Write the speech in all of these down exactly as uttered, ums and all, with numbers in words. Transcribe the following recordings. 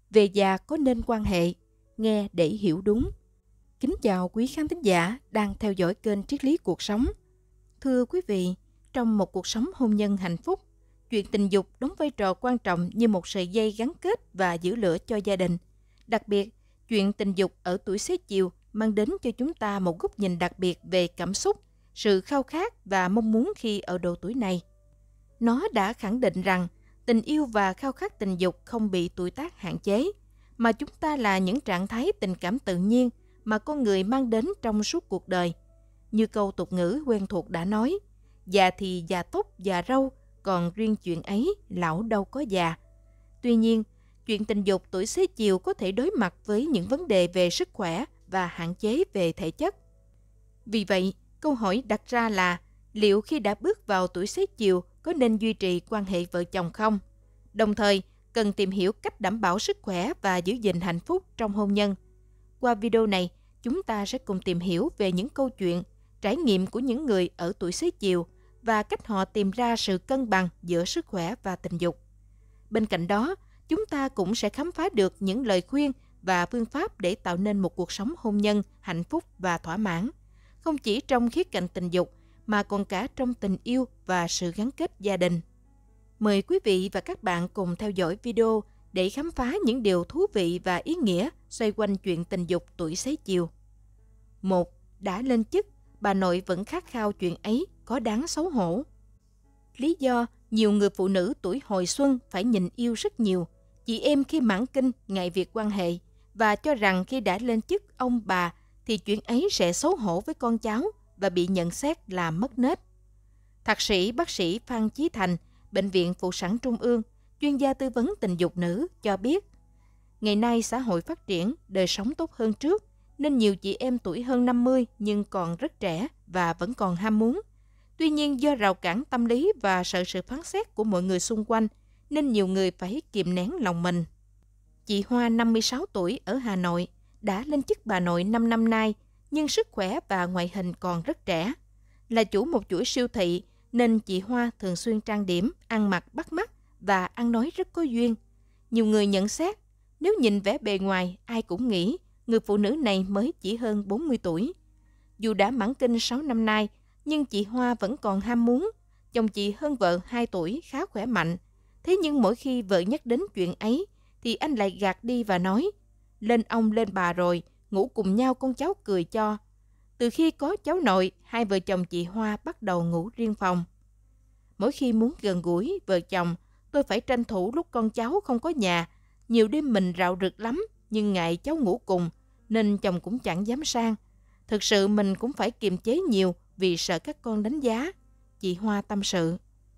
Về già có nên quan hệ, nghe để hiểu đúng. Kính chào quý khán thính giả đang theo dõi kênh Triết lý cuộc sống. Thưa quý vị, trong một cuộc sống hôn nhân hạnh phúc, chuyện tình dục đóng vai trò quan trọng như một sợi dây gắn kết và giữ lửa cho gia đình. Đặc biệt, chuyện tình dục ở tuổi xế chiều mang đến cho chúng ta một góc nhìn đặc biệt về cảm xúc, sự khao khát và mong muốn khi ở độ tuổi này. Nó đã khẳng định rằng tình yêu và khao khát tình dục không bị tuổi tác hạn chế, mà chúng ta là những trạng thái tình cảm tự nhiên mà con người mang đến trong suốt cuộc đời. Như câu tục ngữ quen thuộc đã nói, già thì già tóc già râu, còn riêng chuyện ấy lão đâu có già. Tuy nhiên, chuyện tình dục tuổi xế chiều có thể đối mặt với những vấn đề về sức khỏe và hạn chế về thể chất. Vì vậy, câu hỏi đặt ra là liệu khi đã bước vào tuổi xế chiều có nên duy trì quan hệ vợ chồng không? Đồng thời, cần tìm hiểu cách đảm bảo sức khỏe và giữ gìn hạnh phúc trong hôn nhân. Qua video này, chúng ta sẽ cùng tìm hiểu về những câu chuyện, trải nghiệm của những người ở tuổi xế chiều và cách họ tìm ra sự cân bằng giữa sức khỏe và tình dục. Bên cạnh đó, chúng ta cũng sẽ khám phá được những lời khuyên và phương pháp để tạo nên một cuộc sống hôn nhân hạnh phúc và thỏa mãn, không chỉ trong khía cạnh tình dục mà còn cả trong tình yêu và sự gắn kết gia đình. Mời quý vị và các bạn cùng theo dõi video để khám phá những điều thú vị và ý nghĩa xoay quanh chuyện tình dục tuổi xế chiều. một. Đã lên chức, bà nội vẫn khát khao chuyện ấy có đáng xấu hổ. Lý do nhiều người phụ nữ tuổi hồi xuân phải nhịn yêu rất nhiều, chị em khi mãn kinh ngại việc quan hệ và cho rằng khi đã lên chức ông bà thì chuyện ấy sẽ xấu hổ với con cháu và bị nhận xét là mất nết. Thạc sĩ bác sĩ Phan Chí Thành, Bệnh viện Phụ sản Trung ương, chuyên gia tư vấn tình dục nữ cho biết, ngày nay xã hội phát triển, đời sống tốt hơn trước, nên nhiều chị em tuổi hơn năm mươi nhưng còn rất trẻ và vẫn còn ham muốn. Tuy nhiên do rào cản tâm lý và sợ sự phán xét của mọi người xung quanh, nên nhiều người phải kìm nén lòng mình. Chị Hoa năm mươi sáu tuổi ở Hà Nội đã lên chức bà nội năm năm nay, nhưng sức khỏe và ngoại hình còn rất trẻ. Là chủ một chuỗi siêu thị, nên chị Hoa thường xuyên trang điểm, ăn mặc bắt mắt và ăn nói rất có duyên. Nhiều người nhận xét, nếu nhìn vẻ bề ngoài, ai cũng nghĩ người phụ nữ này mới chỉ hơn bốn mươi tuổi. Dù đã mãn kinh sáu năm nay, nhưng chị Hoa vẫn còn ham muốn. Chồng chị hơn vợ hai tuổi, khá khỏe mạnh. Thế nhưng mỗi khi vợ nhắc đến chuyện ấy, thì anh lại gạt đi và nói, lên ông lên bà rồi, ngủ cùng nhau con cháu cười cho. Từ khi có cháu nội, hai vợ chồng chị Hoa bắt đầu ngủ riêng phòng. Mỗi khi muốn gần gũi vợ chồng, tôi phải tranh thủ lúc con cháu không có nhà. Nhiều đêm mình rạo rực lắm, nhưng ngại cháu ngủ cùng, nên chồng cũng chẳng dám sang. Thực sự mình cũng phải kiềm chế nhiều vì sợ các con đánh giá, chị Hoa tâm sự.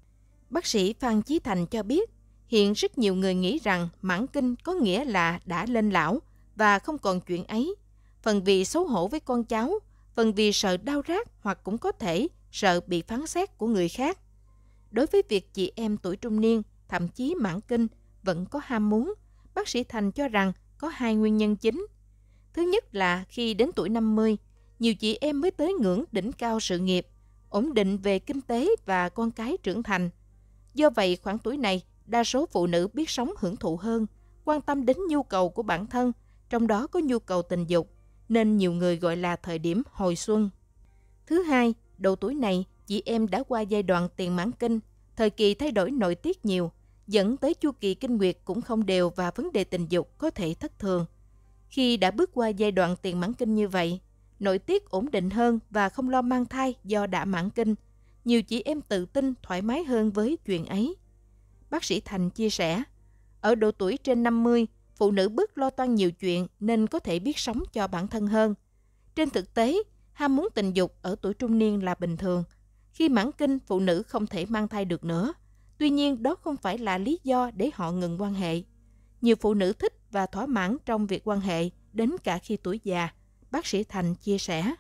Bác sĩ Phan Chí Thành cho biết, hiện rất nhiều người nghĩ rằng mãn kinh có nghĩa là đã lên lão và không còn chuyện ấy. Phần vì xấu hổ với con cháu, phần vì sợ đau rát hoặc cũng có thể sợ bị phán xét của người khác. Đối với việc chị em tuổi trung niên, thậm chí mãn kinh, vẫn có ham muốn, bác sĩ Thành cho rằng có hai nguyên nhân chính. Thứ nhất là khi đến tuổi năm mươi, nhiều chị em mới tới ngưỡng đỉnh cao sự nghiệp, ổn định về kinh tế và con cái trưởng thành. Do vậy, khoảng tuổi này, đa số phụ nữ biết sống hưởng thụ hơn, quan tâm đến nhu cầu của bản thân, trong đó có nhu cầu tình dục, nên nhiều người gọi là thời điểm hồi xuân. Thứ hai, độ tuổi này, chị em đã qua giai đoạn tiền mãn kinh, thời kỳ thay đổi nội tiết nhiều, dẫn tới chu kỳ kinh nguyệt cũng không đều và vấn đề tình dục có thể thất thường. Khi đã bước qua giai đoạn tiền mãn kinh như vậy, nội tiết ổn định hơn và không lo mang thai do đã mãn kinh, nhiều chị em tự tin thoải mái hơn với chuyện ấy. Bác sĩ Thành chia sẻ, ở độ tuổi trên năm mươi, phụ nữ bớt lo toan nhiều chuyện nên có thể biết sống cho bản thân hơn. Trên thực tế, ham muốn tình dục ở tuổi trung niên là bình thường. Khi mãn kinh, phụ nữ không thể mang thai được nữa. Tuy nhiên, đó không phải là lý do để họ ngừng quan hệ. Nhiều phụ nữ thích và thỏa mãn trong việc quan hệ đến cả khi tuổi già, bác sĩ Thành chia sẻ.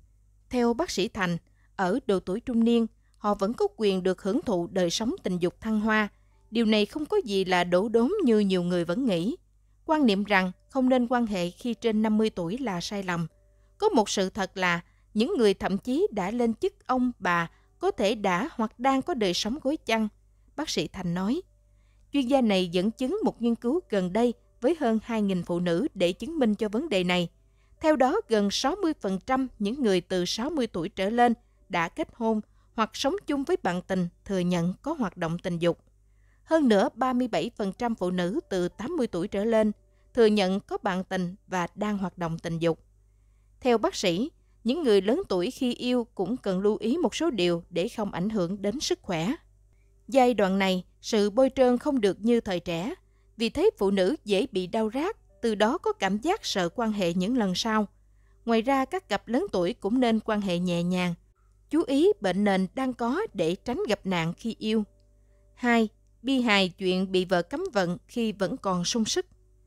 Theo bác sĩ Thành, ở độ tuổi trung niên, họ vẫn có quyền được hưởng thụ đời sống tình dục thăng hoa. Điều này không có gì là đổ đốn như nhiều người vẫn nghĩ. Quan niệm rằng không nên quan hệ khi trên năm mươi tuổi là sai lầm. Có một sự thật là những người thậm chí đã lên chức ông, bà có thể đã hoặc đang có đời sống gối chăn, bác sĩ Thành nói. Chuyên gia này dẫn chứng một nghiên cứu gần đây với hơn hai nghìn phụ nữ để chứng minh cho vấn đề này. Theo đó, gần sáu mươi phần trăm những người từ sáu mươi tuổi trở lên đã kết hôn hoặc sống chung với bạn tình thừa nhận có hoạt động tình dục. Hơn nữa, ba mươi bảy phần trăm phụ nữ từ tám mươi tuổi trở lên thừa nhận có bạn tình và đang hoạt động tình dục. Theo bác sĩ, những người lớn tuổi khi yêu cũng cần lưu ý một số điều để không ảnh hưởng đến sức khỏe. Giai đoạn này, sự bôi trơn không được như thời trẻ, vì thế phụ nữ dễ bị đau rát, từ đó có cảm giác sợ quan hệ những lần sau. Ngoài ra, các cặp lớn tuổi cũng nên quan hệ nhẹ nhàng, chú ý bệnh nền đang có để tránh gặp nạn khi yêu. hai. Bi hài chuyện bị vợ cấm vận khi vẫn còn sung sức.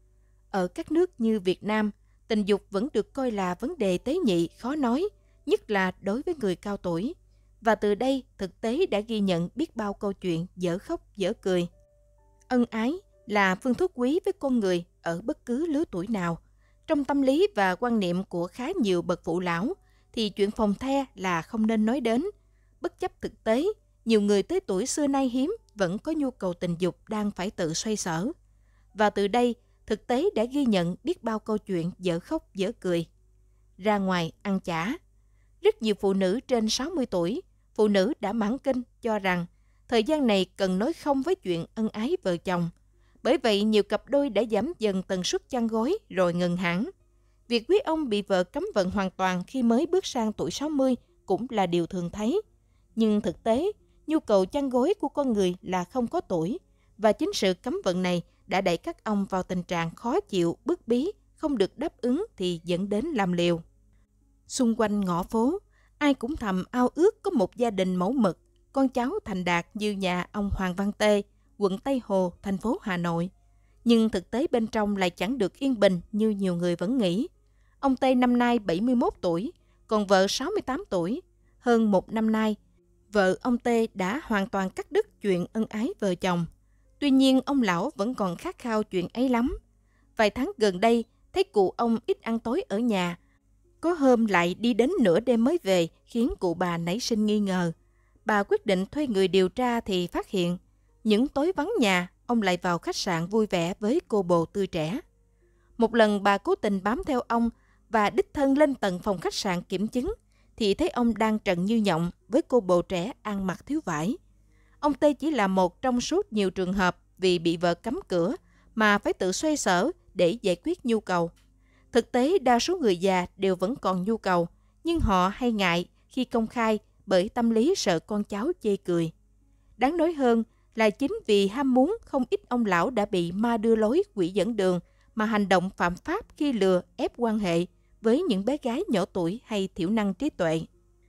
Ở các nước như Việt Nam, tình dục vẫn được coi là vấn đề tế nhị, khó nói, nhất là đối với người cao tuổi. Và từ đây, thực tế đã ghi nhận biết bao câu chuyện dở khóc dở cười. Ân ái là phương thuốc quý với con người ở bất cứ lứa tuổi nào. Trong tâm lý và quan niệm của khá nhiều bậc phụ lão, thì chuyện phòng the là không nên nói đến. Bất chấp thực tế, nhiều người tới tuổi xưa nay hiếm vẫn có nhu cầu tình dục đang phải tự xoay sở. Và từ đây, thực tế đã ghi nhận biết bao câu chuyện dở khóc dở cười. Ra ngoài ăn chả. Rất nhiều phụ nữ trên sáu mươi tuổi, phụ nữ đã mãn kinh cho rằng thời gian này cần nói không với chuyện ân ái vợ chồng. Bởi vậy, nhiều cặp đôi đã giảm dần tần suất chăn gối rồi ngừng hẳn. Việc quý ông bị vợ cấm vận hoàn toàn khi mới bước sang tuổi sáu mươi cũng là điều thường thấy. Nhưng thực tế, nhu cầu chăn gối của con người là không có tuổi, và chính sự cấm vận này đã đẩy các ông vào tình trạng khó chịu, bức bí, không được đáp ứng thì dẫn đến làm liều. Xung quanh ngõ phố, ai cũng thầm ao ước có một gia đình mẫu mực, con cháu thành đạt như nhà ông Hoàng Văn Tê, quận Tây Hồ, thành phố Hà Nội. Nhưng thực tế bên trong lại chẳng được yên bình như nhiều người vẫn nghĩ. Ông Tê năm nay bảy mươi mốt tuổi, còn vợ sáu mươi tám tuổi. Hơn một năm nay, vợ ông Tê đã hoàn toàn cắt đứt chuyện ân ái vợ chồng. Tuy nhiên, ông lão vẫn còn khát khao chuyện ấy lắm. Vài tháng gần đây, thấy cụ ông ít ăn tối ở nhà. Có hôm lại đi đến nửa đêm mới về, khiến cụ bà nảy sinh nghi ngờ. Bà quyết định thuê người điều tra thì phát hiện, những tối vắng nhà, ông lại vào khách sạn vui vẻ với cô bồ tươi trẻ. Một lần bà cố tình bám theo ông và đích thân lên tận phòng khách sạn kiểm chứng, thì thấy ông đang trần như nhộng với cô bồ trẻ ăn mặc thiếu vải. Ông Tê chỉ là một trong số nhiều trường hợp vì bị vợ cấm cửa mà phải tự xoay sở để giải quyết nhu cầu. Thực tế, đa số người già đều vẫn còn nhu cầu, nhưng họ hay ngại khi công khai bởi tâm lý sợ con cháu chê cười. Đáng nói hơn là chính vì ham muốn, không ít ông lão đã bị ma đưa lối, quỷ dẫn đường mà hành động phạm pháp khi lừa ép quan hệ với những bé gái nhỏ tuổi hay thiểu năng trí tuệ.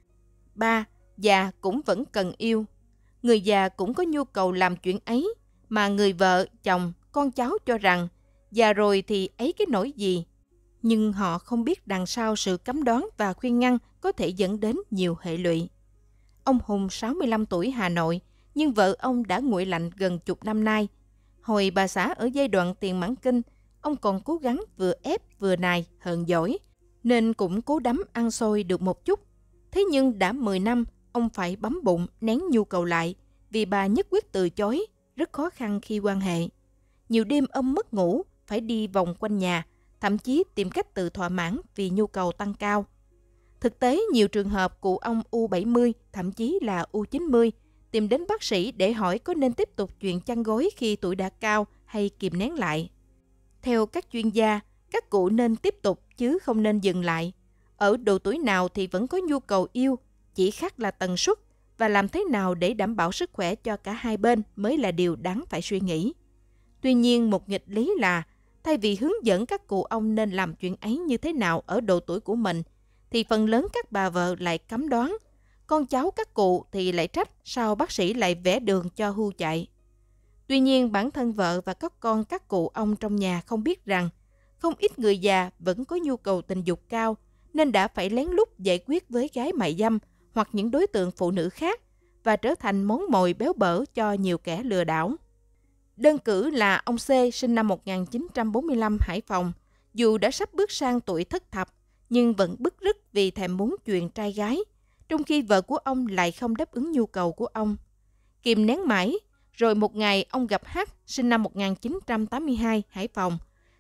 ba. Già cũng vẫn cần yêu. Người già cũng có nhu cầu làm chuyện ấy, mà người vợ, chồng, con cháu cho rằng già rồi thì ấy cái nỗi gì. Nhưng họ không biết đằng sau sự cấm đoán và khuyên ngăn có thể dẫn đến nhiều hệ lụy. Ông Hùng sáu mươi lăm tuổi Hà Nội, nhưng vợ ông đã nguội lạnh gần chục năm nay. Hồi bà xã ở giai đoạn tiền mãn kinh, ông còn cố gắng vừa ép vừa nài hờn dỗi, nên cũng cố đắm ăn xôi được một chút. Thế nhưng đã mười năm, ông phải bấm bụng nén nhu cầu lại, vì bà nhất quyết từ chối, rất khó khăn khi quan hệ. Nhiều đêm ông mất ngủ, phải đi vòng quanh nhà, thậm chí tìm cách tự thỏa mãn vì nhu cầu tăng cao. Thực tế, nhiều trường hợp cụ ông u bảy mươi, thậm chí là u chín mươi, tìm đến bác sĩ để hỏi có nên tiếp tục chuyện chăn gối khi tuổi đã cao hay kìm nén lại. Theo các chuyên gia, các cụ nên tiếp tục chứ không nên dừng lại. Ở độ tuổi nào thì vẫn có nhu cầu yêu, chỉ khác là tần suất, và làm thế nào để đảm bảo sức khỏe cho cả hai bên mới là điều đáng phải suy nghĩ. Tuy nhiên, một nghịch lý là thay vì hướng dẫn các cụ ông nên làm chuyện ấy như thế nào ở độ tuổi của mình, thì phần lớn các bà vợ lại cấm đoán. Con cháu các cụ thì lại trách sao bác sĩ lại vẽ đường cho hươu chạy. Tuy nhiên, bản thân vợ và các con các cụ ông trong nhà không biết rằng không ít người già vẫn có nhu cầu tình dục cao, nên đã phải lén lút giải quyết với gái mại dâm hoặc những đối tượng phụ nữ khác và trở thành món mồi béo bở cho nhiều kẻ lừa đảo. Đơn cử là ông C sinh năm một nghìn chín trăm bốn mươi lăm Hải Phòng, dù đã sắp bước sang tuổi thất thập nhưng vẫn bứt rứt vì thèm muốn chuyện trai gái, trong khi vợ của ông lại không đáp ứng nhu cầu của ông. Kìm nén mãi, rồi một ngày ông gặp H sinh năm một nghìn chín trăm tám mươi hai Hải Phòng.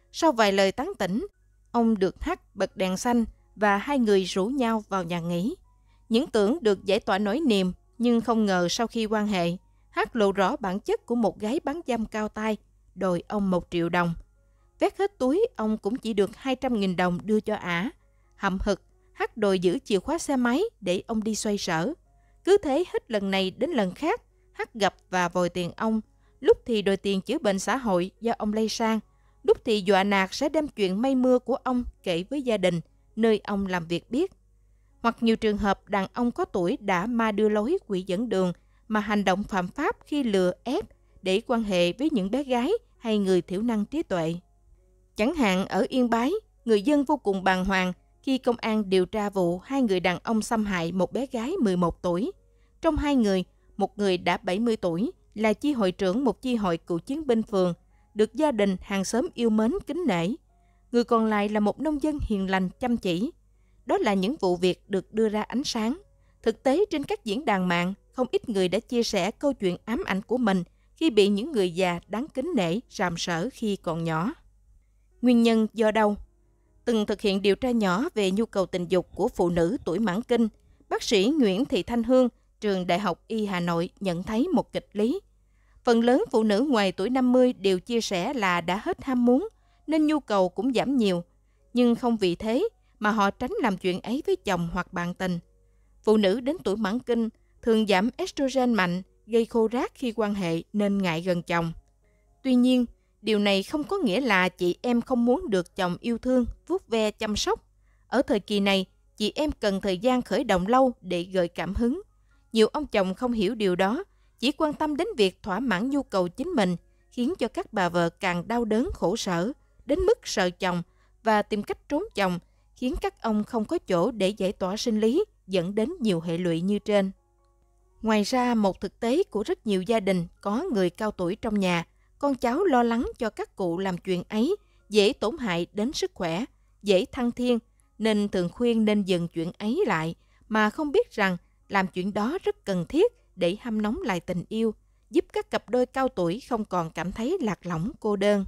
Sau vài lời tán tỉnh, ông được H bật đèn xanh và hai người rủ nhau vào nhà nghỉ. Những tưởng được giải tỏa nỗi niềm, nhưng không ngờ sau khi quan hệ, H lộ rõ bản chất của một gái bán dâm cao tay, đòi ông một triệu đồng. Vét hết túi, ông cũng chỉ được hai trăm nghìn đồng đưa cho ả. Hậm hực, H đòi giữ chìa khóa xe máy để ông đi xoay sở. Cứ thế hết lần này đến lần khác, H gặp và vòi tiền ông. Lúc thì đòi tiền chữa bệnh xã hội do ông lây sang, lúc thì dọa nạt sẽ đem chuyện mây mưa của ông kể với gia đình, nơi ông làm việc biết. Hoặc nhiều trường hợp đàn ông có tuổi đã ma đưa lối quỷ dẫn đường mà hành động phạm pháp khi lừa ép để quan hệ với những bé gái hay người thiểu năng trí tuệ. Chẳng hạn ở Yên Bái, người dân vô cùng bàng hoàng khi công an điều tra vụ hai người đàn ông xâm hại một bé gái mười một tuổi. Trong hai người, một người đã bảy mươi tuổi, là chi hội trưởng một chi hội cựu chiến binh phường, được gia đình hàng xóm yêu mến kính nể. Người còn lại là một nông dân hiền lành chăm chỉ. Đó là những vụ việc được đưa ra ánh sáng. Thực tế trên các diễn đàn mạng, không ít người đã chia sẻ câu chuyện ám ảnh của mình khi bị những người già đáng kính nể ràm sỡ khi còn nhỏ. Nguyên nhân do đâu? Từng thực hiện điều tra nhỏ về nhu cầu tình dục của phụ nữ tuổi mãn kinh, bác sĩ Nguyễn Thị Thanh Hương, trường Đại học Y Hà Nội nhận thấy một kịch lý. Phần lớn phụ nữ ngoài tuổi năm mươi đều chia sẻ là đã hết ham muốn, nên nhu cầu cũng giảm nhiều. Nhưng không vì thế mà họ tránh làm chuyện ấy với chồng hoặc bạn tình. Phụ nữ đến tuổi mãn kinh thường giảm estrogen mạnh, gây khô rát khi quan hệ nên ngại gần chồng. Tuy nhiên, điều này không có nghĩa là chị em không muốn được chồng yêu thương, vuốt ve chăm sóc. Ở thời kỳ này, chị em cần thời gian khởi động lâu để gợi cảm hứng. Nhiều ông chồng không hiểu điều đó, chỉ quan tâm đến việc thỏa mãn nhu cầu chính mình, khiến cho các bà vợ càng đau đớn khổ sở, đến mức sợ chồng và tìm cách trốn chồng, khiến các ông không có chỗ để giải tỏa sinh lý, dẫn đến nhiều hệ lụy như trên. Ngoài ra, một thực tế của rất nhiều gia đình có người cao tuổi trong nhà, con cháu lo lắng cho các cụ làm chuyện ấy, dễ tổn hại đến sức khỏe, dễ thăng thiên, nên thường khuyên nên dừng chuyện ấy lại, mà không biết rằng làm chuyện đó rất cần thiết để hâm nóng lại tình yêu, giúp các cặp đôi cao tuổi không còn cảm thấy lạc lõng cô đơn.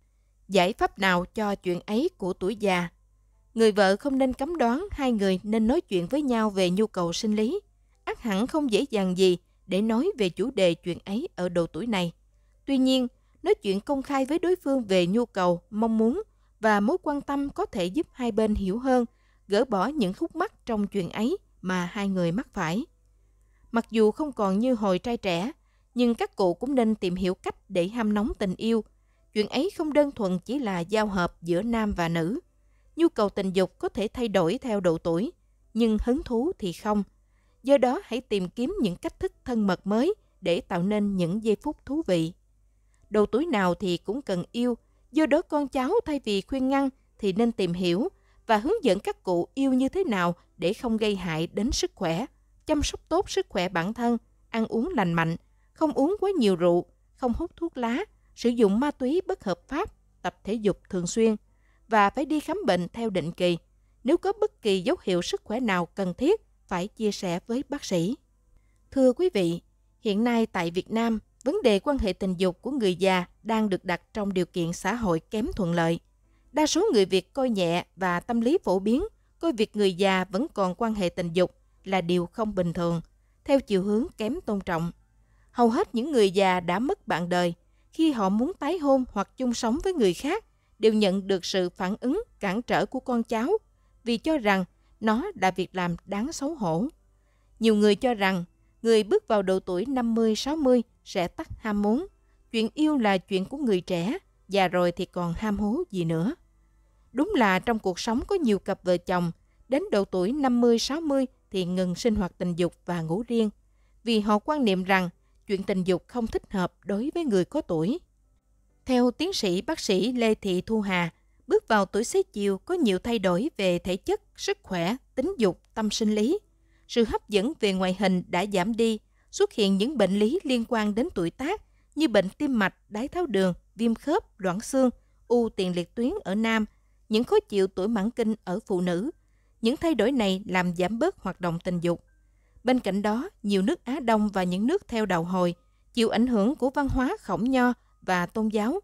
Giải pháp nào cho chuyện ấy của tuổi già? Người vợ không nên cấm đoán hai người nên nói chuyện với nhau về nhu cầu sinh lý. Ắt hẳn không dễ dàng gì để nói về chủ đề chuyện ấy ở độ tuổi này. Tuy nhiên, nói chuyện công khai với đối phương về nhu cầu, mong muốn và mối quan tâm có thể giúp hai bên hiểu hơn, gỡ bỏ những khúc mắc trong chuyện ấy mà hai người mắc phải. Mặc dù không còn như hồi trai trẻ, nhưng các cụ cũng nên tìm hiểu cách để hâm nóng tình yêu. Chuyện ấy không đơn thuần chỉ là giao hợp giữa nam và nữ. Nhu cầu tình dục có thể thay đổi theo độ tuổi, nhưng hứng thú thì không. Do đó hãy tìm kiếm những cách thức thân mật mới để tạo nên những giây phút thú vị. Độ tuổi nào thì cũng cần yêu, do đó con cháu thay vì khuyên ngăn thì nên tìm hiểu và hướng dẫn các cụ yêu như thế nào để không gây hại đến sức khỏe, chăm sóc tốt sức khỏe bản thân, ăn uống lành mạnh, không uống quá nhiều rượu, không hút thuốc lá, sử dụng ma túy bất hợp pháp, tập thể dục thường xuyên và phải đi khám bệnh theo định kỳ. Nếu có bất kỳ dấu hiệu sức khỏe nào cần thiết, phải chia sẻ với bác sĩ. Thưa quý vị, hiện nay tại Việt Nam, vấn đề quan hệ tình dục của người già đang được đặt trong điều kiện xã hội kém thuận lợi. Đa số người Việt coi nhẹ và tâm lý phổ biến, coi việc người già vẫn còn quan hệ tình dục là điều không bình thường, theo chiều hướng kém tôn trọng. Hầu hết những người già đã mất bạn đời, khi họ muốn tái hôn hoặc chung sống với người khác, đều nhận được sự phản ứng cản trở của con cháu, vì cho rằng nó là việc làm đáng xấu hổ. Nhiều người cho rằng, người bước vào độ tuổi năm mươi sáu mươi sẽ tắt ham muốn. Chuyện yêu là chuyện của người trẻ, già rồi thì còn ham hố gì nữa. Đúng là trong cuộc sống có nhiều cặp vợ chồng, đến độ tuổi năm mươi sáu mươi thì ngừng sinh hoạt tình dục và ngủ riêng, vì họ quan niệm rằng chuyện tình dục không thích hợp đối với người có tuổi. Theo tiến sĩ bác sĩ Lê Thị Thu Hà, bước vào tuổi xế chiều có nhiều thay đổi về thể chất, sức khỏe, tính dục, tâm sinh lý. Sự hấp dẫn về ngoại hình đã giảm đi, xuất hiện những bệnh lý liên quan đến tuổi tác như bệnh tim mạch, đái tháo đường, viêm khớp, loãng xương, u tiền liệt tuyến ở nam, những khó chịu tuổi mãn kinh ở phụ nữ. Những thay đổi này làm giảm bớt hoạt động tình dục. Bên cạnh đó, nhiều nước Á Đông và những nước theo đạo Hồi chịu ảnh hưởng của văn hóa Khổng Nho và tôn giáo.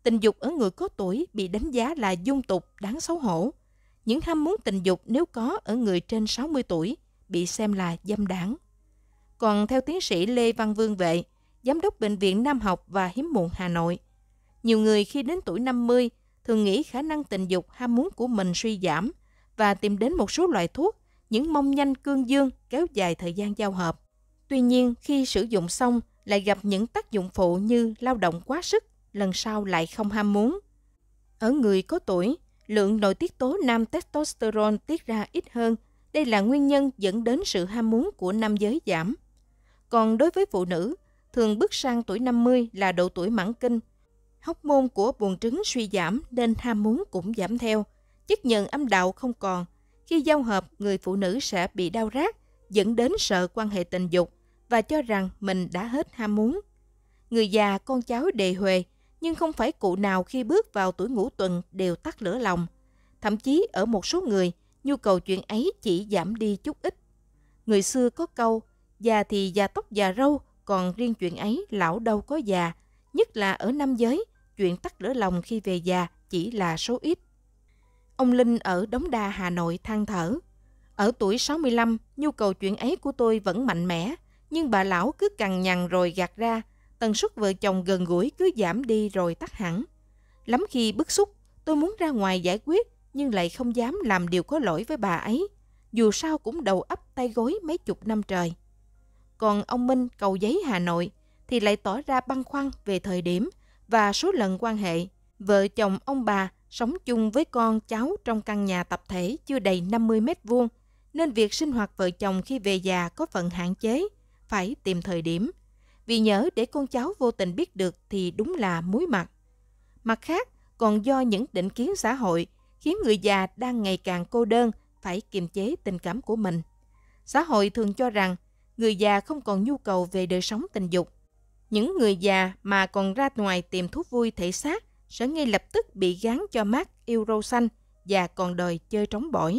Tình dục ở người có tuổi bị đánh giá là dung tục, đáng xấu hổ. Những ham muốn tình dục nếu có ở người trên sáu mươi tuổi bị xem là dâm đãng. Còn theo tiến sĩ Lê Văn Vương Vệ, Giám đốc Bệnh viện Nam học và Hiếm muộn Hà Nội, nhiều người khi đến tuổi năm mươi thường nghĩ khả năng tình dục ham muốn của mình suy giảm và tìm đến một số loại thuốc, những mong nhanh cương dương kéo dài thời gian giao hợp. Tuy nhiên, khi sử dụng xong lại gặp những tác dụng phụ như lao động quá sức, lần sau lại không ham muốn. Ở người có tuổi, lượng nội tiết tố nam testosterone tiết ra ít hơn. Đây là nguyên nhân dẫn đến sự ham muốn của nam giới giảm. Còn đối với phụ nữ, thường bước sang tuổi năm mươi là độ tuổi mãn kinh. Hormone của buồng trứng suy giảm nên ham muốn cũng giảm theo. Chất nhận âm đạo không còn. Khi giao hợp, người phụ nữ sẽ bị đau rát, dẫn đến sợ quan hệ tình dục và cho rằng mình đã hết ham muốn. Người già, con cháu đề huề, nhưng không phải cụ nào khi bước vào tuổi ngũ tuần đều tắt lửa lòng. Thậm chí ở một số người, nhu cầu chuyện ấy chỉ giảm đi chút ít. Người xưa có câu, già thì già tóc già râu, còn riêng chuyện ấy lão đâu có già. Nhất là ở nam giới, chuyện tắt lửa lòng khi về già chỉ là số ít. Ông Linh ở Đống Đa, Hà Nội than thở. Ở tuổi sáu mươi lăm, nhu cầu chuyện ấy của tôi vẫn mạnh mẽ, nhưng bà lão cứ cằn nhằn rồi gạt ra. Tần suất vợ chồng gần gũi cứ giảm đi rồi tắt hẳn. Lắm khi bức xúc, tôi muốn ra ngoài giải quyết, nhưng lại không dám làm điều có lỗi với bà ấy. Dù sao cũng đầu ấp tay gối mấy chục năm trời. Còn ông Minh, Cầu Giấy, Hà Nội, thì lại tỏ ra băn khoăn về thời điểm và số lần quan hệ. Vợ chồng ông bà sống chung với con cháu trong căn nhà tập thể chưa đầy năm mươi mét vuông, nên việc sinh hoạt vợ chồng khi về già có phần hạn chế, phải tìm thời điểm. Vì nhỡ để con cháu vô tình biết được thì đúng là muối mặt. Mặt khác, còn do những định kiến xã hội khiến người già đang ngày càng cô đơn phải kiềm chế tình cảm của mình. Xã hội thường cho rằng người già không còn nhu cầu về đời sống tình dục. Những người già mà còn ra ngoài tìm thú vui thể xác sẽ ngay lập tức bị gán cho mác yêu râu xanh và còn đòi chơi trống bỏi.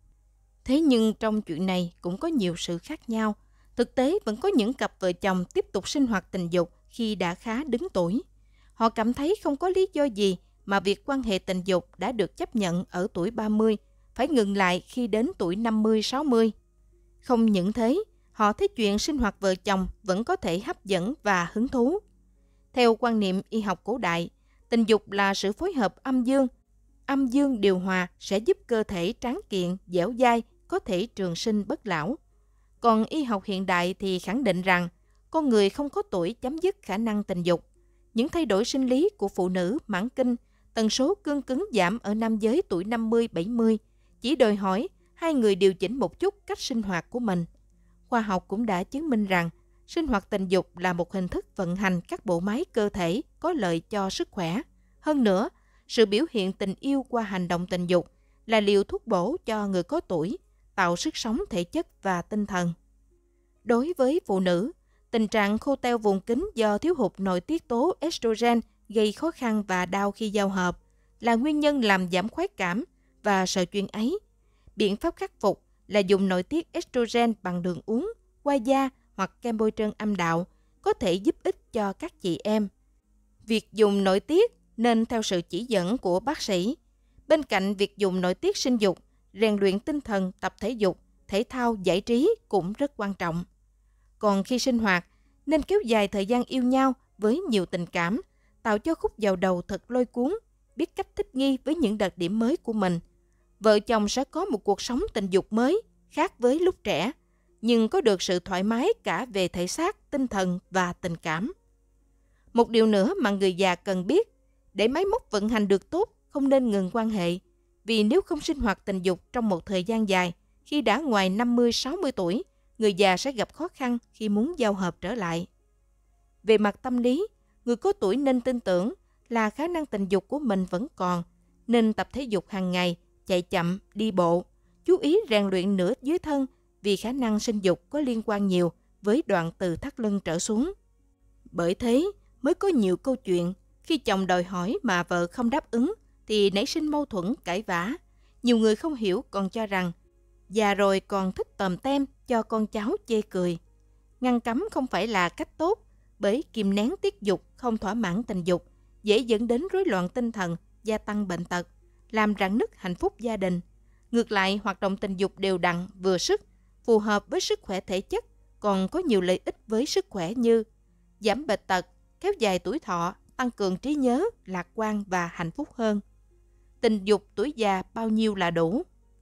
Thế nhưng trong chuyện này cũng có nhiều sự khác nhau. Thực tế vẫn có những cặp vợ chồng tiếp tục sinh hoạt tình dục khi đã khá đứng tuổi. Họ cảm thấy không có lý do gì mà việc quan hệ tình dục đã được chấp nhận ở tuổi ba mươi, phải ngừng lại khi đến tuổi năm mươi sáu mươi. Không những thế, họ thấy chuyện sinh hoạt vợ chồng vẫn có thể hấp dẫn và hứng thú. Theo quan niệm y học cổ đại, tình dục là sự phối hợp âm dương. Âm dương điều hòa sẽ giúp cơ thể tráng kiện, dẻo dai, có thể trường sinh bất lão. Còn y học hiện đại thì khẳng định rằng con người không có tuổi chấm dứt khả năng tình dục. Những thay đổi sinh lý của phụ nữ mãn kinh, tần số cương cứng giảm ở nam giới tuổi năm mươi bảy mươi, chỉ đòi hỏi hai người điều chỉnh một chút cách sinh hoạt của mình. Khoa học cũng đã chứng minh rằng sinh hoạt tình dục là một hình thức vận hành các bộ máy cơ thể có lợi cho sức khỏe. Hơn nữa, sự biểu hiện tình yêu qua hành động tình dục là liều thuốc bổ cho người có tuổi, tạo sức sống thể chất và tinh thần. Đối với phụ nữ, tình trạng khô teo vùng kín do thiếu hụt nội tiết tố estrogen gây khó khăn và đau khi giao hợp là nguyên nhân làm giảm khoái cảm và sợ chuyện ấy. Biện pháp khắc phục là dùng nội tiết estrogen bằng đường uống, qua da hoặc kem bôi trơn âm đạo, có thể giúp ích cho các chị em. Việc dùng nội tiết nên theo sự chỉ dẫn của bác sĩ. Bên cạnh việc dùng nội tiết sinh dục, rèn luyện tinh thần, tập thể dục, thể thao, giải trí cũng rất quan trọng. Còn khi sinh hoạt, nên kéo dài thời gian yêu nhau với nhiều tình cảm, tạo cho khúc vào đầu thật lôi cuốn, biết cách thích nghi với những đặc điểm mới của mình. Vợ chồng sẽ có một cuộc sống tình dục mới, khác với lúc trẻ, nhưng có được sự thoải mái cả về thể xác, tinh thần và tình cảm. Một điều nữa mà người già cần biết, để máy móc vận hành được tốt, không nên ngừng quan hệ, vì nếu không sinh hoạt tình dục trong một thời gian dài, khi đã ngoài năm mươi sáu mươi tuổi, người già sẽ gặp khó khăn khi muốn giao hợp trở lại. Về mặt tâm lý, người có tuổi nên tin tưởng là khả năng tình dục của mình vẫn còn, nên tập thể dục hàng ngày, chạy chậm, đi bộ, chú ý rèn luyện nửa dưới thân vì khả năng sinh dục có liên quan nhiều với đoạn từ thắt lưng trở xuống. Bởi thế mới có nhiều câu chuyện khi chồng đòi hỏi mà vợ không đáp ứng thì nảy sinh mâu thuẫn cãi vã. Nhiều người không hiểu còn cho rằng già rồi còn thích tòm tem cho con cháu chê cười. Ngăn cấm không phải là cách tốt, bởi kìm nén tiết dục không thỏa mãn tình dục dễ dẫn đến rối loạn tinh thần, gia tăng bệnh tật, làm rạn nứt hạnh phúc gia đình. Ngược lại, hoạt động tình dục đều đặn, vừa sức, phù hợp với sức khỏe thể chất, còn có nhiều lợi ích với sức khỏe như giảm bệnh tật, kéo dài tuổi thọ, tăng cường trí nhớ, lạc quan và hạnh phúc hơn. Tình dục tuổi già bao nhiêu là đủ?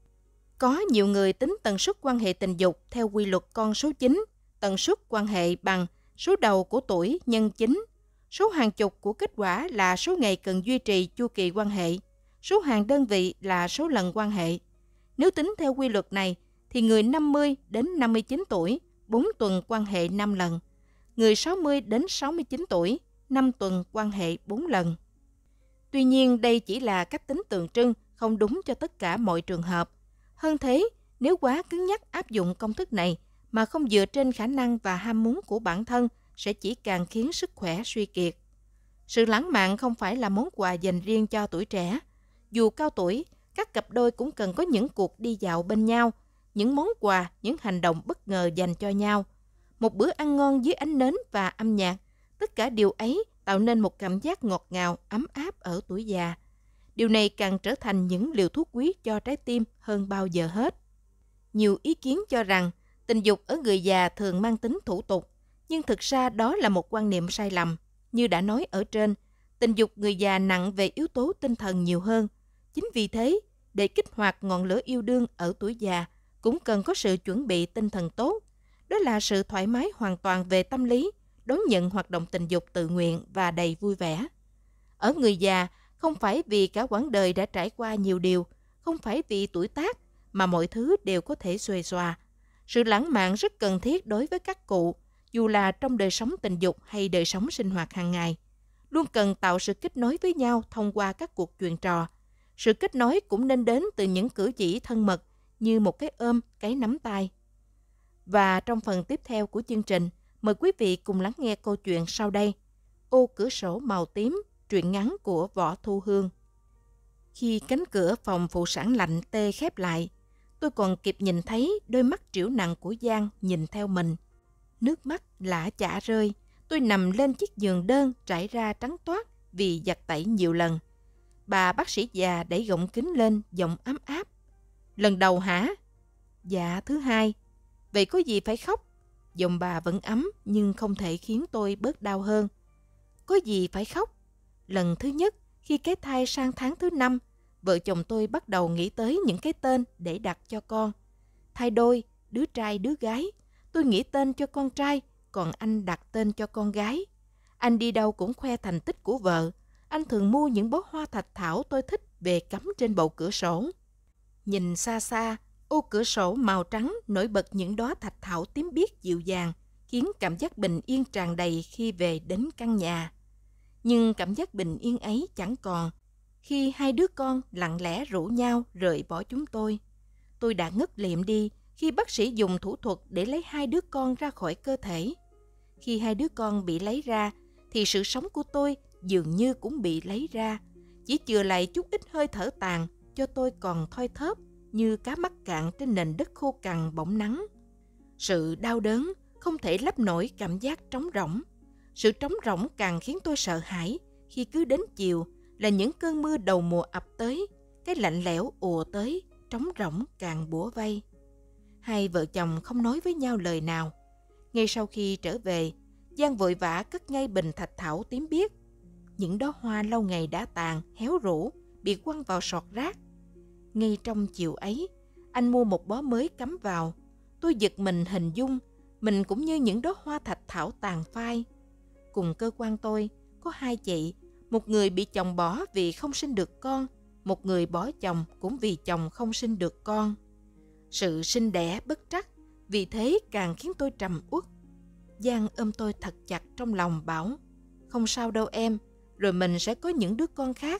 Có nhiều người tính tần suất quan hệ tình dục theo quy luật con số chín, tần suất quan hệ bằng số đầu của tuổi nhân chín. Số hàng chục của kết quả là số ngày cần duy trì chu kỳ quan hệ. Số hàng đơn vị là số lần quan hệ. Nếu tính theo quy luật này, thì người năm mươi đến năm mươi chín tuổi, bốn tuần quan hệ năm lần. Người sáu mươi đến sáu mươi chín tuổi, năm tuần quan hệ bốn lần. Tuy nhiên, đây chỉ là cách tính tượng trưng, không đúng cho tất cả mọi trường hợp. Hơn thế, nếu quá cứng nhắc áp dụng công thức này mà không dựa trên khả năng và ham muốn của bản thân sẽ chỉ càng khiến sức khỏe suy kiệt. Sự lãng mạn không phải là món quà dành riêng cho tuổi trẻ. Dù cao tuổi, các cặp đôi cũng cần có những cuộc đi dạo bên nhau, những món quà, những hành động bất ngờ dành cho nhau. Một bữa ăn ngon dưới ánh nến và âm nhạc, tất cả điều ấy tạo nên một cảm giác ngọt ngào, ấm áp ở tuổi già. Điều này càng trở thành những liều thuốc quý cho trái tim hơn bao giờ hết. Nhiều ý kiến cho rằng tình dục ở người già thường mang tính thủ tục, nhưng thực ra đó là một quan niệm sai lầm. Như đã nói ở trên, tình dục người già nặng về yếu tố tinh thần nhiều hơn. Chính vì thế, để kích hoạt ngọn lửa yêu đương ở tuổi già, cũng cần có sự chuẩn bị tinh thần tốt. Đó là sự thoải mái hoàn toàn về tâm lý, đón nhận hoạt động tình dục tự nguyện và đầy vui vẻ. Ở người già, không phải vì cả quãng đời đã trải qua nhiều điều, không phải vì tuổi tác, mà mọi thứ đều có thể xuề xòa. Sự lãng mạn rất cần thiết đối với các cụ, dù là trong đời sống tình dục hay đời sống sinh hoạt hàng ngày. Luôn cần tạo sự kết nối với nhau thông qua các cuộc chuyện trò. Sự kết nối cũng nên đến từ những cử chỉ thân mật như một cái ôm, cái nắm tay. Và trong phần tiếp theo của chương trình, mời quý vị cùng lắng nghe câu chuyện sau đây. Ô cửa sổ màu tím, truyện ngắn của Võ Thu Hương. Khi cánh cửa phòng phụ sản lạnh tê khép lại, tôi còn kịp nhìn thấy đôi mắt trĩu nặng của Giang nhìn theo mình. Nước mắt lã chả rơi, tôi nằm lên chiếc giường đơn trải ra trắng toát vì giặt tẩy nhiều lần. Bà bác sĩ già đẩy gọng kính lên, giọng ấm áp. Lần đầu hả? Dạ, thứ hai. Vậy có gì phải khóc? Giọng bà vẫn ấm nhưng không thể khiến tôi bớt đau hơn. Có gì phải khóc? Lần thứ nhất, khi cái thai sang tháng thứ năm, vợ chồng tôi bắt đầu nghĩ tới những cái tên để đặt cho con. Thai đôi, đứa trai đứa gái. Tôi nghĩ tên cho con trai, còn anh đặt tên cho con gái. Anh đi đâu cũng khoe thành tích của vợ. Anh thường mua những bó hoa thạch thảo tôi thích về cắm trên bậu cửa sổ. Nhìn xa xa, ô cửa sổ màu trắng nổi bật những đóa thạch thảo tím biếc dịu dàng, khiến cảm giác bình yên tràn đầy khi về đến căn nhà. Nhưng cảm giác bình yên ấy chẳng còn khi hai đứa con lặng lẽ rủ nhau rời bỏ chúng tôi. Tôi đã ngất liệm đi khi bác sĩ dùng thủ thuật để lấy hai đứa con ra khỏi cơ thể. Khi hai đứa con bị lấy ra, thì sự sống của tôi dường như cũng bị lấy ra. Chỉ chừa lại chút ít hơi thở tàn, cho tôi còn thoi thóp như cá mắc cạn trên nền đất khô cằn bỏng nắng. Sự đau đớn không thể lấp nổi cảm giác trống rỗng. Sự trống rỗng càng khiến tôi sợ hãi khi cứ đến chiều là những cơn mưa đầu mùa ập tới, cái lạnh lẽo ùa tới, trống rỗng càng bủa vây. Hai vợ chồng không nói với nhau lời nào. Ngay sau khi trở về, Giang vội vã cất ngay bình thạch thảo tím biếc. Những đóa hoa lâu ngày đã tàn, héo rũ, bị quăng vào sọt rác. Ngay trong chiều ấy, anh mua một bó mới cắm vào. Tôi giật mình hình dung, mình cũng như những đóa hoa thạch thảo tàn phai. Cùng cơ quan tôi, có hai chị, một người bị chồng bỏ vì không sinh được con, một người bỏ chồng cũng vì chồng không sinh được con. Sự sinh đẻ bất trắc, vì thế càng khiến tôi trầm uất. Giang ôm tôi thật chặt trong lòng bảo, không sao đâu em, rồi mình sẽ có những đứa con khác.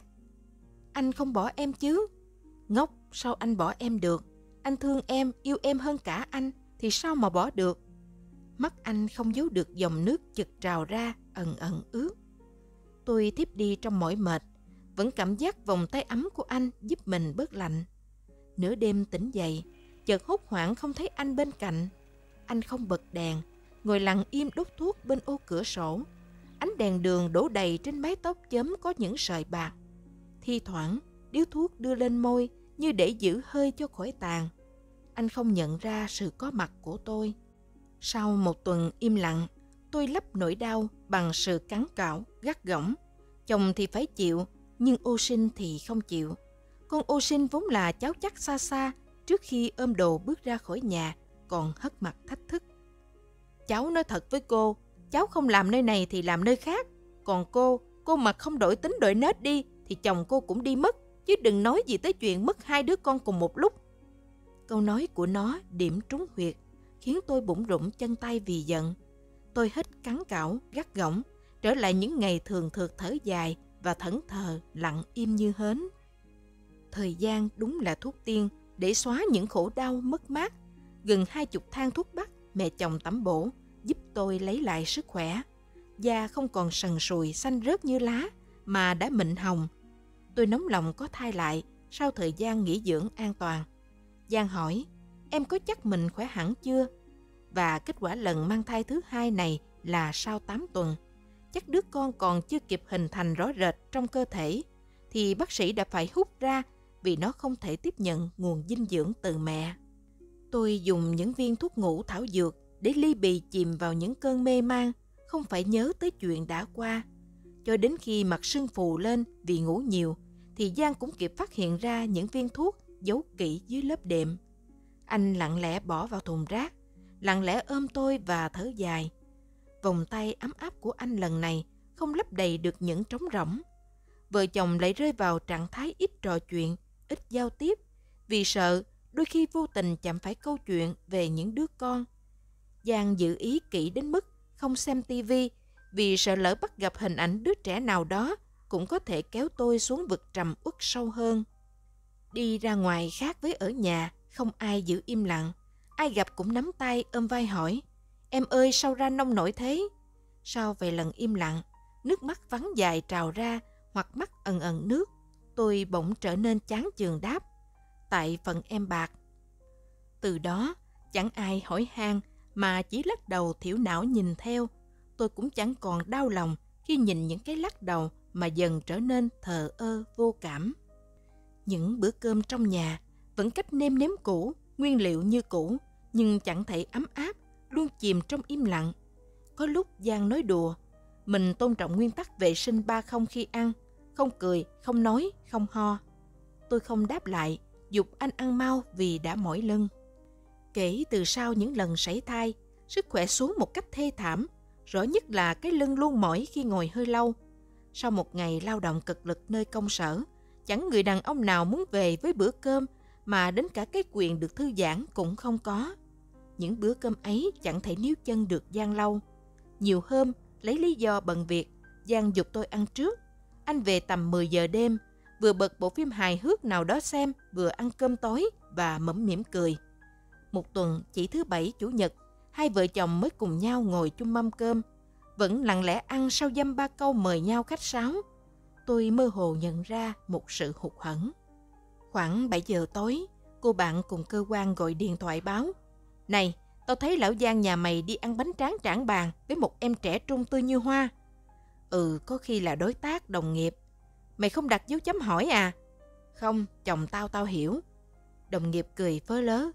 Anh không bỏ em chứ? Ngốc, sao anh bỏ em được? Anh thương em, yêu em hơn cả anh, thì sao mà bỏ được? Mắt anh không giấu được dòng nước chực trào ra, ẩn ẩn ướt. Tôi tiếp đi trong mỏi mệt, vẫn cảm giác vòng tay ấm của anh giúp mình bớt lạnh. Nửa đêm tỉnh dậy, chợt hốt hoảng không thấy anh bên cạnh. Anh không bật đèn, ngồi lặng im đốt thuốc bên ô cửa sổ. Ánh đèn đường đổ đầy trên mái tóc chớm có những sợi bạc. Thi thoảng, điếu thuốc đưa lên môi như để giữ hơi cho khỏi tàn. Anh không nhận ra sự có mặt của tôi. Sau một tuần im lặng, tôi lấp nỗi đau bằng sự cắn cạo, gắt gỏng. Chồng thì phải chịu, nhưng ô sinh thì không chịu. Con ô sinh vốn là cháu chắc xa xa, trước khi ôm đồ bước ra khỏi nhà, còn hất mặt thách thức. Cháu nói thật với cô, cháu không làm nơi này thì làm nơi khác. Còn cô, cô mà không đổi tính đổi nết đi, thì chồng cô cũng đi mất, chứ đừng nói gì tới chuyện mất hai đứa con cùng một lúc. Câu nói của nó điểm trúng huyệt, khiến tôi bủn rủn chân tay vì giận. Tôi hít cắn cảo, gắt gỏng, trở lại những ngày thường thượt thở dài và thẫn thờ lặng im như hến. Thời gian đúng là thuốc tiên để xóa những khổ đau mất mát. Gần hai chục thang thuốc bắc mẹ chồng tẩm bổ giúp tôi lấy lại sức khỏe. Da không còn sần sùi xanh rớt như lá mà đã mịn hồng. Tôi nóng lòng có thai lại sau thời gian nghỉ dưỡng an toàn. Giang hỏi, em có chắc mình khỏe hẳn chưa? Và kết quả lần mang thai thứ hai này là sau tám tuần. Chắc đứa con còn chưa kịp hình thành rõ rệt trong cơ thể, thì bác sĩ đã phải hút ra vì nó không thể tiếp nhận nguồn dinh dưỡng từ mẹ. Tôi dùng những viên thuốc ngủ thảo dược để ly bì chìm vào những cơn mê man, không phải nhớ tới chuyện đã qua. Cho đến khi mặt sưng phù lên vì ngủ nhiều, thì Giang cũng kịp phát hiện ra những viên thuốc giấu kỹ dưới lớp đệm. Anh lặng lẽ bỏ vào thùng rác, lặng lẽ ôm tôi và thở dài. Vòng tay ấm áp của anh lần này không lấp đầy được những trống rỗng. Vợ chồng lại rơi vào trạng thái ít trò chuyện, ít giao tiếp, vì sợ đôi khi vô tình chạm phải câu chuyện về những đứa con. Giang giữ ý kỹ đến mức không xem tivi, vì sợ lỡ bắt gặp hình ảnh đứa trẻ nào đó cũng có thể kéo tôi xuống vực trầm uất sâu hơn. Đi ra ngoài khác với ở nhà, không ai giữ im lặng. Ai gặp cũng nắm tay ôm vai hỏi, em ơi sao ra nông nổi thế? Sau vài lần im lặng, nước mắt vắng dài trào ra hoặc mắt ẩn ẩn nước, tôi bỗng trở nên chán chường đáp, tại phần em bạc. Từ đó, chẳng ai hỏi han mà chỉ lắc đầu thiểu não nhìn theo. Tôi cũng chẳng còn đau lòng khi nhìn những cái lắc đầu mà dần trở nên thờ ơ vô cảm. Những bữa cơm trong nhà vẫn cách nêm nếm cũ, nguyên liệu như cũ, nhưng chẳng thể ấm áp, luôn chìm trong im lặng. Có lúc Giang nói đùa, mình tôn trọng nguyên tắc vệ sinh ba không khi ăn, không cười, không nói, không ho. Tôi không đáp lại, giục anh ăn mau vì đã mỏi lưng. Kể từ sau những lần sảy thai, sức khỏe xuống một cách thê thảm, rõ nhất là cái lưng luôn mỏi khi ngồi hơi lâu. Sau một ngày lao động cực lực nơi công sở, chẳng người đàn ông nào muốn về với bữa cơm, mà đến cả cái quyền được thư giãn cũng không có. Những bữa cơm ấy chẳng thể níu chân được Giang lâu. Nhiều hôm, lấy lý do bận việc, Giang giục tôi ăn trước. Anh về tầm mười giờ đêm, vừa bật bộ phim hài hước nào đó xem, vừa ăn cơm tối và mẫm mỉm cười. Một tuần chỉ thứ bảy chủ nhật, hai vợ chồng mới cùng nhau ngồi chung mâm cơm, vẫn lặng lẽ ăn sau dăm ba câu mời nhau khách sáo. Tôi mơ hồ nhận ra một sự hụt hẫng. Khoảng bảy giờ tối, cô bạn cùng cơ quan gọi điện thoại báo, này, tao thấy lão Giang nhà mày đi ăn bánh tráng trảng bàn với một em trẻ trung tươi như hoa. Ừ, có khi là đối tác, đồng nghiệp. Mày không đặt dấu chấm hỏi à? Không, chồng tao tao hiểu. Đồng nghiệp cười phớ lớ.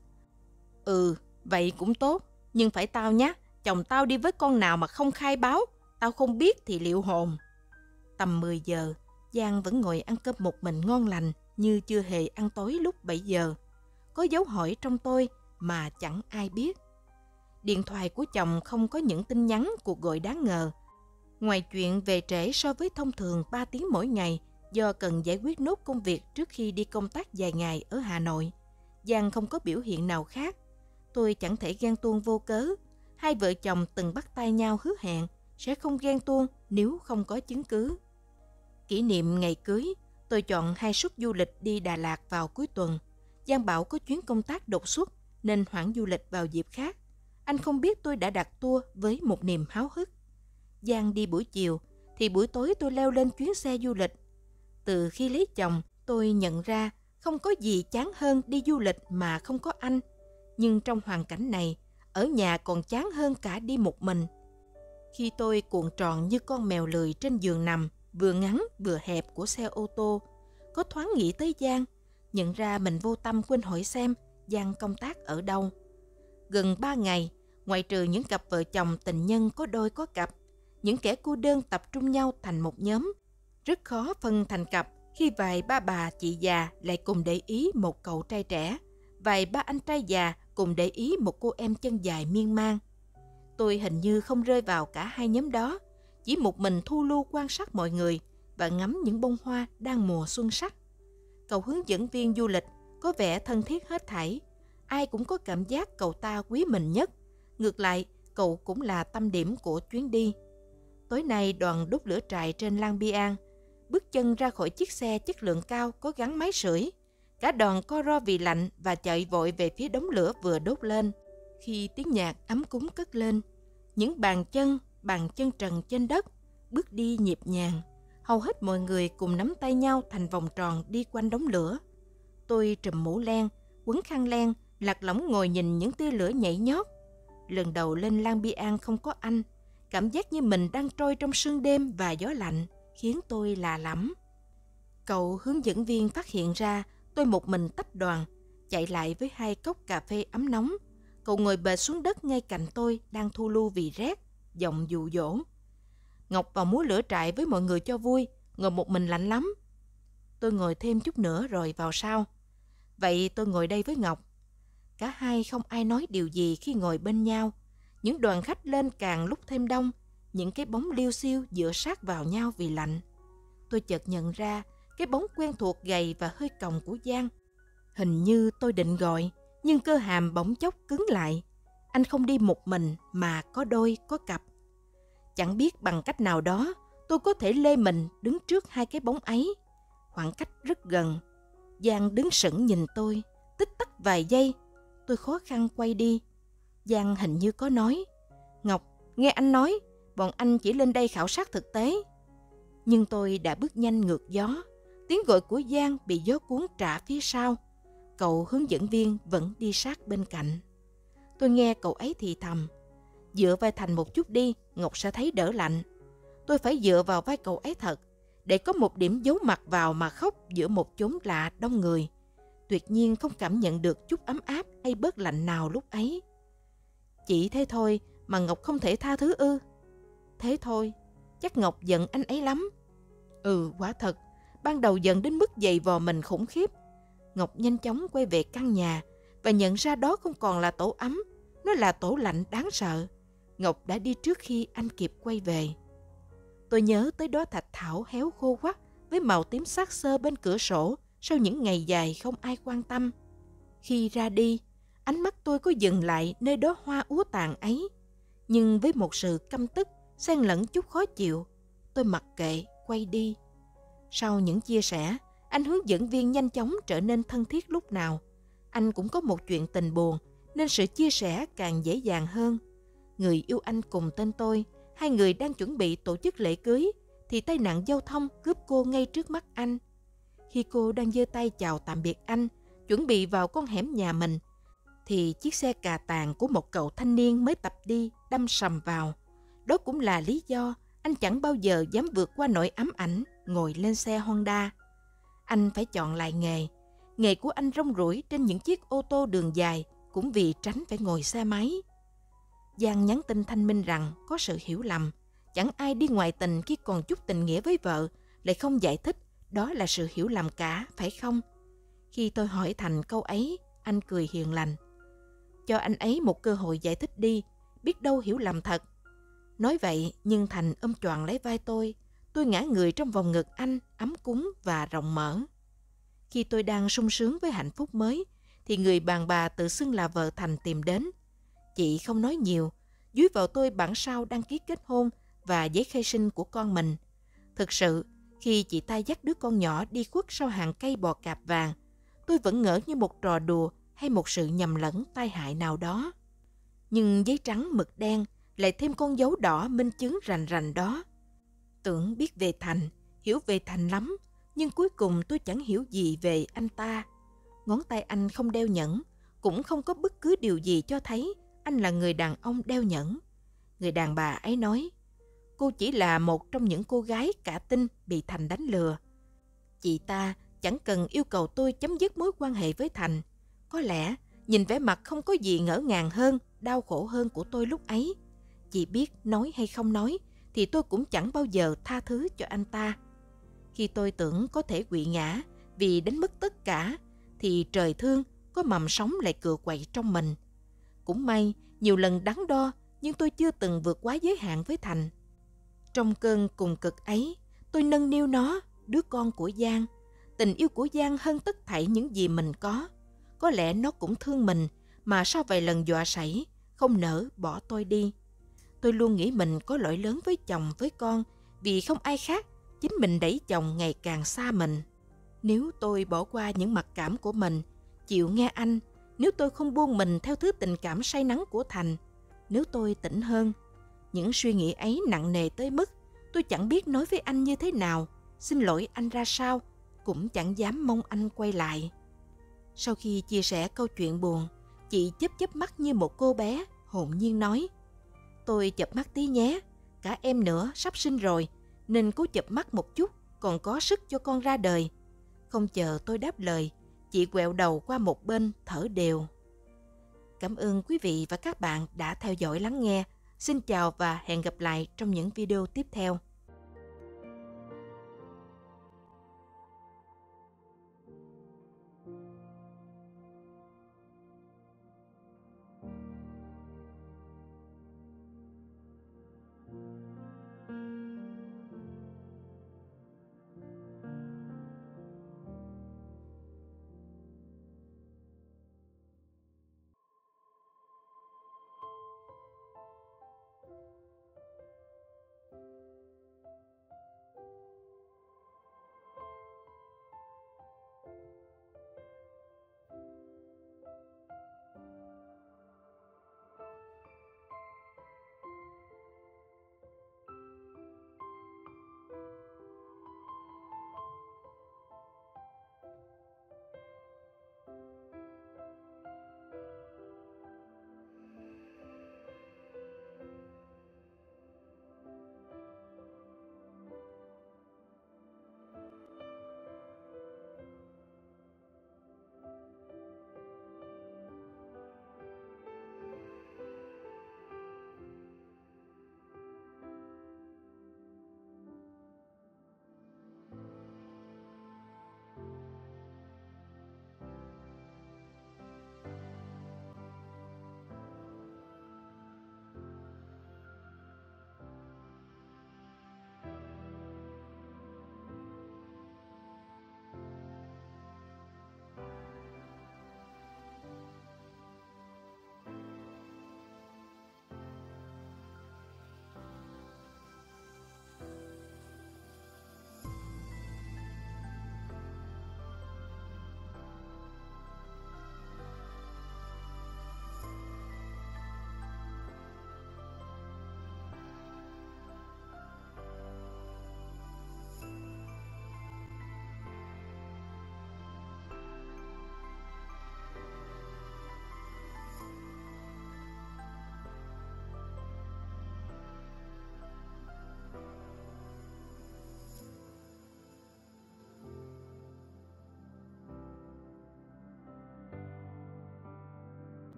Ừ, vậy cũng tốt, nhưng phải tao nhá, chồng tao đi với con nào mà không khai báo, tao không biết thì liệu hồn. Tầm mười giờ, Giang vẫn ngồi ăn cơm một mình ngon lành như chưa hề ăn tối lúc bảy giờ. Có dấu hỏi trong tôi mà chẳng ai biết. Điện thoại của chồng không có những tin nhắn, cuộc gọi đáng ngờ. Ngoài chuyện về trễ so với thông thường ba tiếng mỗi ngày do cần giải quyết nốt công việc trước khi đi công tác dài ngày ở Hà Nội, Giang không có biểu hiện nào khác. Tôi chẳng thể ghen tuông vô cớ. Hai vợ chồng từng bắt tay nhau hứa hẹn sẽ không ghen tuông nếu không có chứng cứ. Kỷ niệm ngày cưới, tôi chọn hai suất du lịch đi Đà Lạt vào cuối tuần. Giang bảo có chuyến công tác đột xuất nên hoãn du lịch vào dịp khác. Anh không biết tôi đã đặt tour với một niềm háo hức. Giang đi buổi chiều, thì buổi tối tôi leo lên chuyến xe du lịch. Từ khi lấy chồng, tôi nhận ra không có gì chán hơn đi du lịch mà không có anh. Nhưng trong hoàn cảnh này, ở nhà còn chán hơn cả đi một mình. Khi tôi cuộn tròn như con mèo lười trên giường nằm, vừa ngắn vừa hẹp của xe ô tô, có thoáng nghĩ tới Giang, nhận ra mình vô tâm quên hỏi xem Giang công tác ở đâu. Gần ba ngày, ngoại trừ những cặp vợ chồng tình nhân có đôi có cặp, những kẻ cô đơn tập trung nhau thành một nhóm. Rất khó phân thành cặp khi vài ba bà chị già lại cùng để ý một cậu trai trẻ, vài ba anh trai già cùng để ý một cô em chân dài miên man. Tôi hình như không rơi vào cả hai nhóm đó, chỉ một mình thu lưu quan sát mọi người và ngắm những bông hoa đang mùa xuân sắc. Cậu hướng dẫn viên du lịch có vẻ thân thiết hết thảy, ai cũng có cảm giác cậu ta quý mình nhất. Ngược lại, cậu cũng là tâm điểm của chuyến đi. Tối nay đoàn đốt lửa trại trên Lang Biang, bước chân ra khỏi chiếc xe chất lượng cao có gắn máy sưởi. Cả đoàn co ro vì lạnh và chạy vội về phía đống lửa vừa đốt lên. Khi tiếng nhạc ấm cúng cất lên, những bàn chân, bàn chân trần trên đất, bước đi nhịp nhàng. Hầu hết mọi người cùng nắm tay nhau thành vòng tròn đi quanh đống lửa. Tôi trùm mũ len, quấn khăn len, lạc lõng ngồi nhìn những tia lửa nhảy nhót. Lần đầu lên Lang Biang không có anh, cảm giác như mình đang trôi trong sương đêm và gió lạnh, khiến tôi lạ lẫm. Cậu hướng dẫn viên phát hiện ra tôi một mình tách đoàn, chạy lại với hai cốc cà phê ấm nóng. Cậu ngồi bệt xuống đất ngay cạnh tôi đang thu lưu vì rét, giọng dụ dỗ. Ngọc vào múa lửa trại với mọi người cho vui, ngồi một mình lạnh lắm. Tôi ngồi thêm chút nữa rồi vào sau. Vậy tôi ngồi đây với Ngọc. Cả hai không ai nói điều gì khi ngồi bên nhau. Những đoàn khách lên càng lúc thêm đông, những cái bóng liêu xiêu dựa sát vào nhau vì lạnh. Tôi chợt nhận ra cái bóng quen thuộc gầy và hơi còng của Giang. Hình như tôi định gọi, nhưng cơ hàm bỗng chốc cứng lại. Anh không đi một mình mà có đôi có cặp. Chẳng biết bằng cách nào đó, tôi có thể lê mình đứng trước hai cái bóng ấy. Khoảng cách rất gần. Giang đứng sững nhìn tôi, tích tắc vài giây. Tôi khó khăn quay đi. Giang hình như có nói, Ngọc, nghe anh nói, bọn anh chỉ lên đây khảo sát thực tế. Nhưng tôi đã bước nhanh ngược gió. Tiếng gọi của Giang bị gió cuốn trả phía sau. Cậu hướng dẫn viên vẫn đi sát bên cạnh. Tôi nghe cậu ấy thì thầm, dựa vai Thành một chút đi, Ngọc sẽ thấy đỡ lạnh. Tôi phải dựa vào vai cậu ấy thật, để có một điểm giấu mặt vào mà khóc giữa một chốn lạ đông người. Tuyệt nhiên không cảm nhận được chút ấm áp hay bớt lạnh nào lúc ấy. Chỉ thế thôi mà Ngọc không thể tha thứ ư? Thế thôi, chắc Ngọc giận anh ấy lắm. Ừ, quả thật, ban đầu giận đến mức giày vò mình khủng khiếp. Ngọc nhanh chóng quay về căn nhà và nhận ra đó không còn là tổ ấm, nó là tổ lạnh đáng sợ. Ngọc đã đi trước khi anh kịp quay về. Tôi nhớ tới đóa thạch thảo héo khô quắt với màu tím xác xơ bên cửa sổ sau những ngày dài không ai quan tâm. Khi ra đi, ánh mắt tôi có dừng lại nơi đóa hoa úa tàn ấy. Nhưng với một sự căm tức, xen lẫn chút khó chịu, tôi mặc kệ, quay đi. Sau những chia sẻ, anh hướng dẫn viên nhanh chóng trở nên thân thiết lúc nào. Anh cũng có một chuyện tình buồn, nên sự chia sẻ càng dễ dàng hơn. Người yêu anh cùng tên tôi, hai người đang chuẩn bị tổ chức lễ cưới, thì tai nạn giao thông cướp cô ngay trước mắt anh. Khi cô đang giơ tay chào tạm biệt anh, chuẩn bị vào con hẻm nhà mình, thì chiếc xe cà tàng của một cậu thanh niên mới tập đi đâm sầm vào. Đó cũng là lý do anh chẳng bao giờ dám vượt qua nỗi ám ảnh ngồi lên xe Honda. Anh phải chọn lại nghề. Nghề của anh rong ruổi trên những chiếc ô tô đường dài cũng vì tránh phải ngồi xe máy. Giang nhắn tin thanh minh rằng có sự hiểu lầm. Chẳng ai đi ngoại tình khi còn chút tình nghĩa với vợ lại không giải thích đó là sự hiểu lầm cả, phải không? Khi tôi hỏi Thành câu ấy, anh cười hiền lành. Cho anh ấy một cơ hội giải thích đi, biết đâu hiểu lầm thật. Nói vậy nhưng Thành ôm choàng lấy vai tôi. Tôi ngã người trong vòng ngực anh, ấm cúng và rộng mở. Khi tôi đang sung sướng với hạnh phúc mới, thì người đàn bà tự xưng là vợ Thành tìm đến. Chị không nói nhiều, dúi vào tôi bản sao đăng ký kết hôn và giấy khai sinh của con mình. Thực sự, khi chị ta dắt đứa con nhỏ đi khuất sau hàng cây bò cạp vàng, tôi vẫn ngỡ như một trò đùa hay một sự nhầm lẫn tai hại nào đó. Nhưng giấy trắng mực đen lại thêm con dấu đỏ minh chứng rành rành đó. Tưởng biết về Thành, hiểu về Thành lắm, nhưng cuối cùng tôi chẳng hiểu gì về anh ta. Ngón tay anh không đeo nhẫn, cũng không có bất cứ điều gì cho thấy anh là người đàn ông đeo nhẫn. Người đàn bà ấy nói, cô chỉ là một trong những cô gái cả tin bị Thành đánh lừa. Chị ta chẳng cần yêu cầu tôi chấm dứt mối quan hệ với Thành. Có lẽ nhìn vẻ mặt không có gì ngỡ ngàng hơn, đau khổ hơn của tôi lúc ấy. Chị biết nói hay không nói thì tôi cũng chẳng bao giờ tha thứ cho anh ta. Khi tôi tưởng có thể quỵ ngã vì đánh mất tất cả, thì trời thương có mầm sóng lại cựa quậy trong mình. Cũng may, nhiều lần đắn đo, nhưng tôi chưa từng vượt quá giới hạn với Thành. Trong cơn cùng cực ấy, tôi nâng niu nó, đứa con của Giang. Tình yêu của Giang hơn tất thảy những gì mình có. Có lẽ nó cũng thương mình, mà sau vài lần dọa sảy, không nỡ bỏ tôi đi. Tôi luôn nghĩ mình có lỗi lớn với chồng, với con, vì không ai khác, chính mình đẩy chồng ngày càng xa mình. Nếu tôi bỏ qua những mặc cảm của mình, chịu nghe anh, nếu tôi không buông mình theo thứ tình cảm say nắng của Thành, nếu tôi tỉnh hơn, những suy nghĩ ấy nặng nề tới mức tôi chẳng biết nói với anh như thế nào, xin lỗi anh ra sao, cũng chẳng dám mong anh quay lại. Sau khi chia sẻ câu chuyện buồn, chị chớp chớp mắt như một cô bé, hồn nhiên nói: "Tôi chợp mắt tí nhé, cả em nữa sắp sinh rồi, nên cố chợp mắt một chút, còn có sức cho con ra đời." Không chờ tôi đáp lời, chị quẹo đầu qua một bên thở đều. Cảm ơn quý vị và các bạn đã theo dõi lắng nghe. Xin chào và hẹn gặp lại trong những video tiếp theo.